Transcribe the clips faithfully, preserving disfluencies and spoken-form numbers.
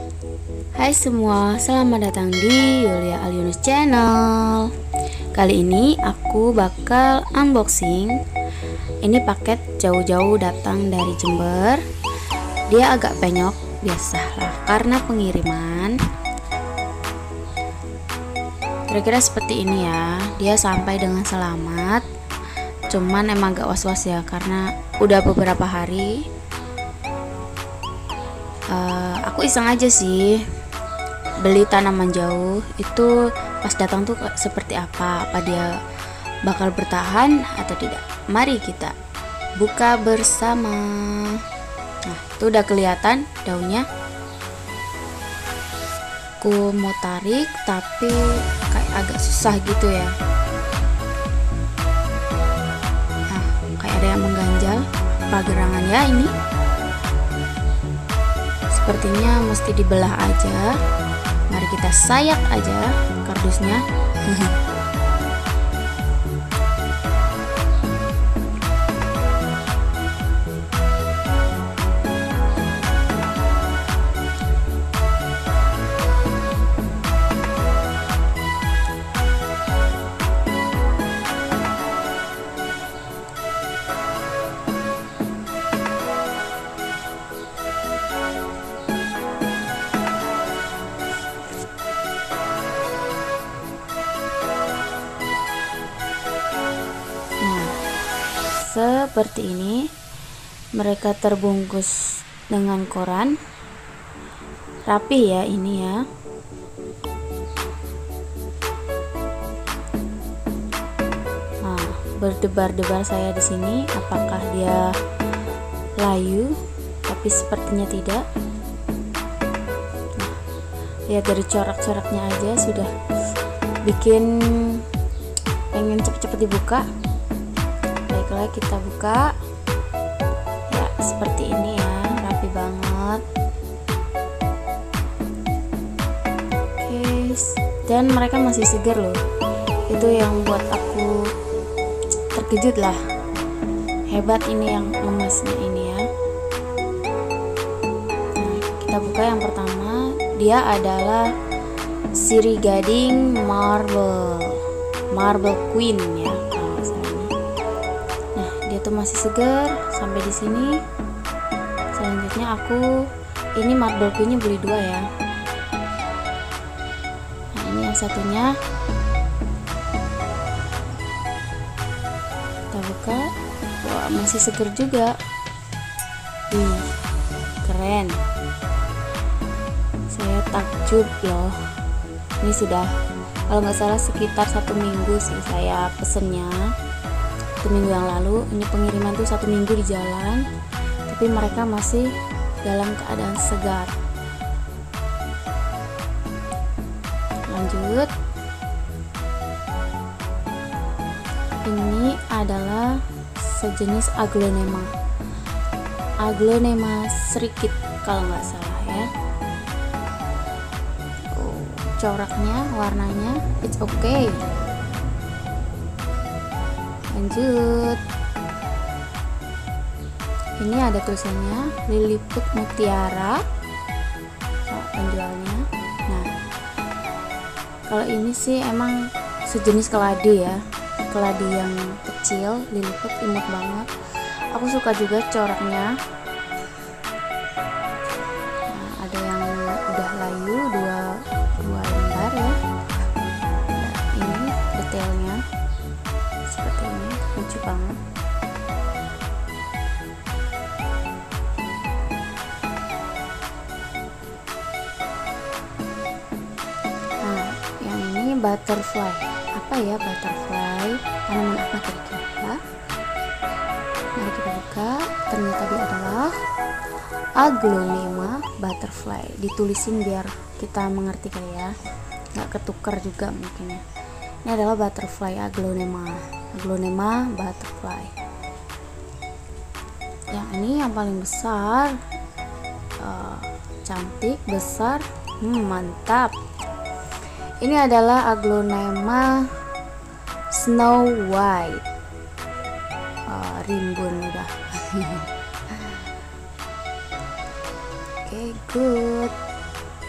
Hai semua, selamat datang di Yulia Alyunus Channel. Kali ini aku bakal unboxing. Ini paket jauh-jauh datang dari Jember. Dia agak penyok, biasalah karena pengiriman. Kira-kira seperti ini ya. Dia sampai dengan selamat. Cuman emang agak was-was ya karena udah beberapa hari. Uh, aku iseng aja sih beli tanaman jauh itu, pas datang tuh seperti apa, apa dia bakal bertahan atau tidak. Mari kita buka bersama. Nah, itu udah kelihatan daunnya. Aku mau tarik tapi kayak agak susah gitu ya. Nah, kayak ada yang mengganjal. Apa gerangan ya ini? Sepertinya mesti dibelah aja. Mari kita sayak aja kardusnya. Seperti ini, mereka terbungkus dengan koran, rapi ya ini ya. Nah, berdebar-debar saya di sini, apakah dia layu? Tapi sepertinya tidak. Nah, lihat dari corak-coraknya aja sudah bikin pengen cepet-cepet dibuka. Baiklah, kita buka ya, seperti ini ya, rapi banget. Oke, dan mereka masih segar loh, itu yang buat aku terkejut lah. Hebat ini yang emasnya ini ya. Nah, kita buka yang pertama, dia adalah sirih gading marble marble queen ya. Itu masih segar sampai di sini. Selanjutnya aku ini marble queen-nya beli dua ya. Nah, ini yang satunya. Kita buka. Wah, masih segar juga. Wih, keren. Saya takjub loh. Ini sudah, kalau nggak salah sekitar satu minggu sih saya pesennya. Satu minggu yang lalu. Ini pengiriman tuh satu minggu di jalan, tapi mereka masih dalam keadaan segar. Lanjut, ini adalah sejenis aglonema aglonema serikit kalau nggak salah ya. Oh, coraknya, warnanya it's okay. Lanjut, ini ada tulisannya Lilliput Mutiara oh, penjualnya. Nah, kalau ini sih emang sejenis keladi ya, keladi yang kecil. Lilliput imut banget, aku suka juga coraknya. Nah, ada yang udah layu, dua dua lembar ya. Nah, ini detailnya seperti ini, lucu banget. Nah, yang ini butterfly. Apa ya butterfly? Tanaman apa kira-kira? Mari kita buka. Ternyata dia adalah aglonema butterfly. Ditulisin biar kita mengerti kali ya, nggak ketukar juga mungkin ya. Ini adalah butterfly aglonema aglonema butterfly. Yang ini yang paling besar, uh, cantik, besar, hmm, mantap. Ini adalah aglonema Snow White. Uh, rimbun udah. Oke, okay, good.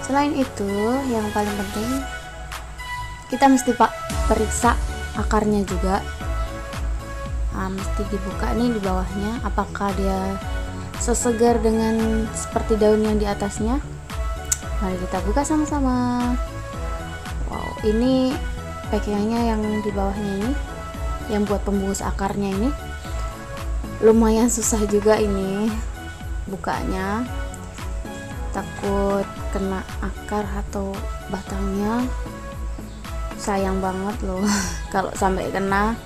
Selain itu, yang paling penting kita mesti pak periksa akarnya juga. Nah, mesti dibuka nih di bawahnya, apakah dia sesegar dengan seperti daun yang di atasnya. Mari kita buka sama-sama. Wow, ini packingnya yang di bawahnya ini, yang buat pembungkus akarnya ini lumayan susah juga ini bukanya, takut kena akar atau batangnya. Sayang banget loh kalau sampai kena.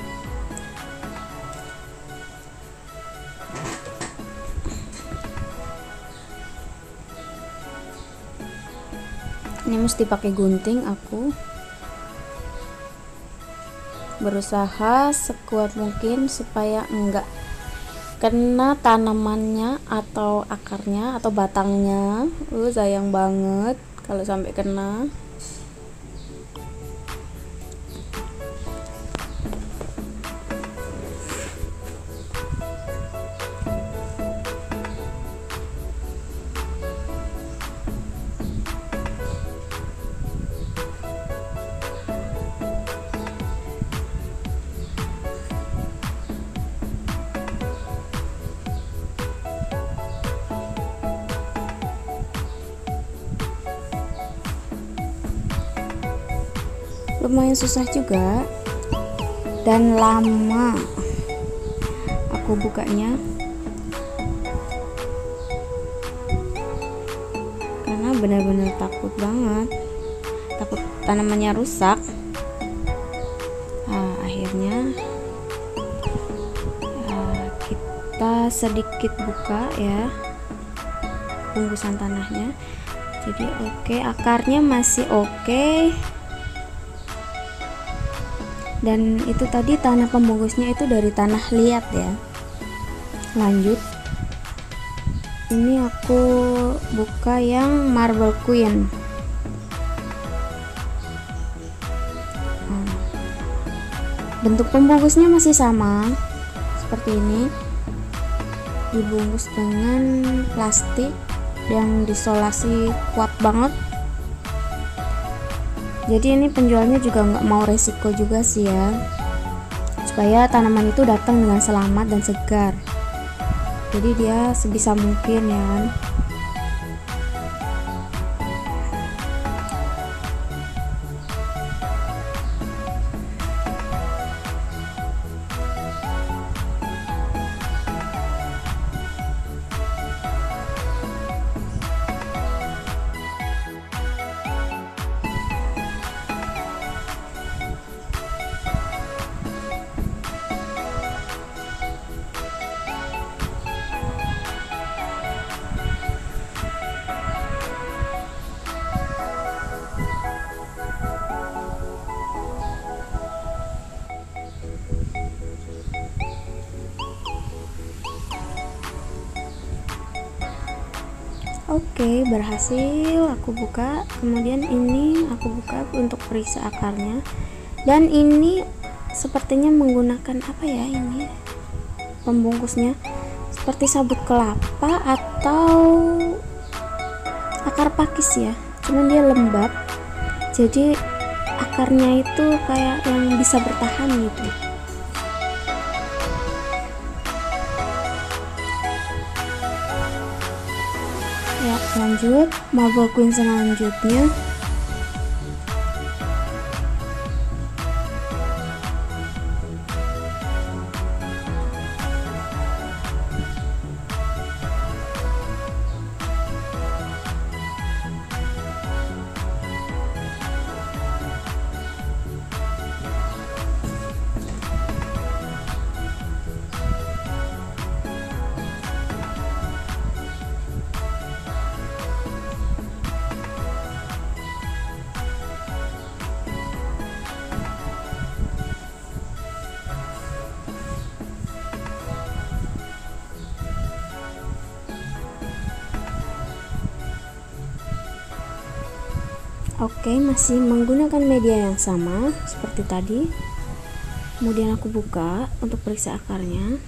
Ini mesti pakai gunting. Aku berusaha sekuat mungkin supaya enggak kena tanamannya atau akarnya atau batangnya. Uh, sayang banget kalau sampai kena. Lumayan susah juga dan lama aku bukanya karena benar-benar takut banget, takut tanamannya rusak. Nah, akhirnya uh, kita sedikit buka ya bungkusan tanahnya. Jadi oke, okay, akarnya masih oke. Okay. Dan itu tadi tanah pembungkusnya itu dari tanah liat ya. Lanjut, ini aku buka yang Marble Queen. Bentuk pembungkusnya masih sama seperti ini, dibungkus dengan plastik yang disolasi kuat banget. Jadi ini penjualnya juga nggak mau resiko juga sih ya, supaya tanaman itu datang dengan selamat dan segar. Jadi dia sebisa mungkin ya kan. Oke, berhasil aku buka. Kemudian ini aku buka untuk periksa akarnya. Dan ini sepertinya menggunakan apa ya ini pembungkusnya, seperti sabut kelapa atau akar pakis ya, cuman dia lembab, jadi akarnya itu kayak yang bisa bertahan gitu. Ya, lanjut Marble Queen selanjutnya. Oke, masih menggunakan media yang sama seperti tadi. Kemudian aku buka untuk periksa akarnya.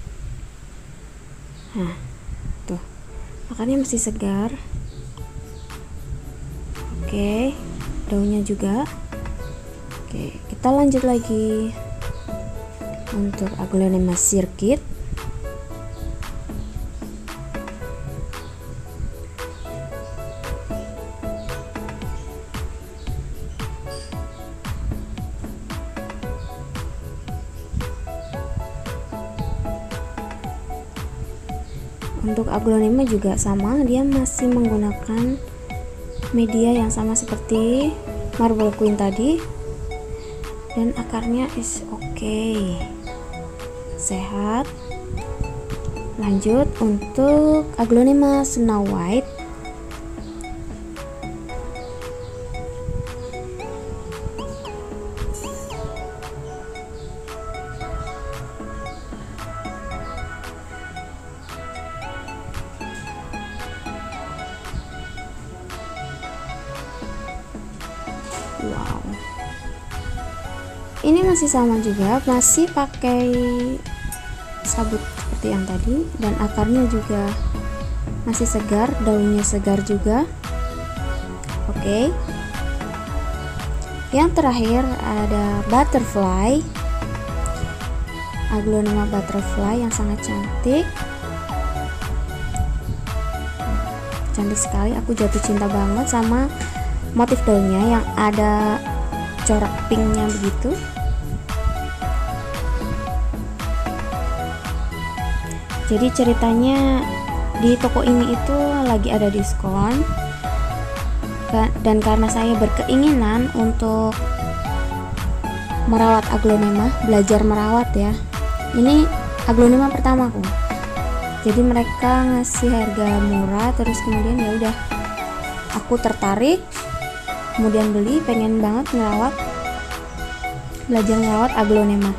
Nah, tuh akarnya masih segar. Oke, daunnya juga. Oke, kita lanjut lagi untuk Aglonema circuit. Untuk Aglonema juga sama, dia masih menggunakan media yang sama seperti Marble Queen tadi, dan akarnya is oke, okay. Sehat. Lanjut untuk Aglonema Snow White. Wow, ini masih sama juga, masih pakai sabut seperti yang tadi, dan akarnya juga masih segar, daunnya segar juga. Oke, yang terakhir ada butterfly, Aglonema butterfly yang sangat cantik. Cantik sekali, aku jatuh cinta banget sama motif daunnya yang ada corak pinknya begitu. Jadi ceritanya di toko ini itu lagi ada diskon, dan karena saya berkeinginan untuk merawat Aglonema, belajar merawat ya, ini Aglonema pertamaku, jadi mereka ngasih harga murah, terus kemudian ya udah aku tertarik, kemudian beli, pengen banget ngerawat, belajar ngerawat Aglonema.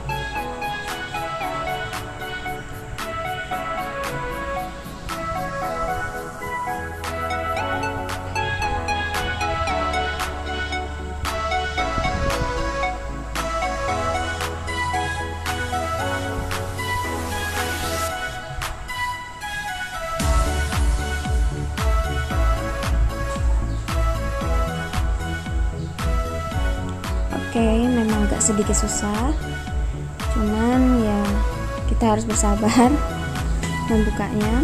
Oke, memang agak sedikit susah, cuman ya kita harus bersabar membukanya.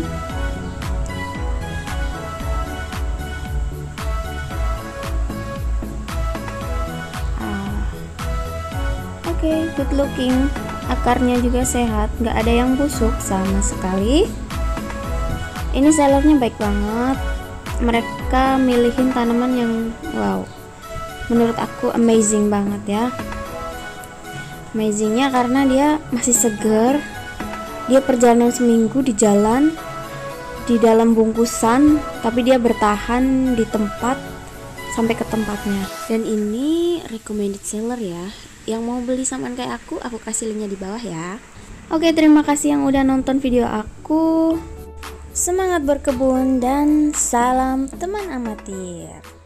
Ah, Oke, good looking, akarnya juga sehat, nggak ada yang busuk sama sekali. Ini sellernya baik banget, mereka milihin tanaman yang wow, menurut aku amazing banget ya. Amazingnya karena dia masih segar, dia perjalanan seminggu di jalan, di dalam bungkusan, tapi dia bertahan di tempat sampai ke tempatnya. Dan ini recommended seller ya, yang mau beli samaan kayak aku, aku kasih linknya di bawah ya. Oke, terima kasih yang udah nonton video aku. Semangat berkebun dan salam teman amatir.